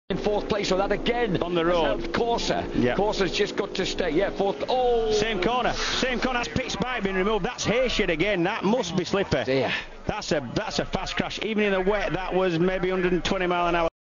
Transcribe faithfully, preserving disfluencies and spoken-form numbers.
In fourth place, so that again on the road. Corsa. Yeah. Corsa's just got to stay. Yeah, fourth. Oh, same corner, same corner. That's Pitt's bike being removed. That's Hayshid again. That must be slipper. Dear. That's a that's a fast crash. Even in the wet, that was maybe one hundred twenty mile an hour.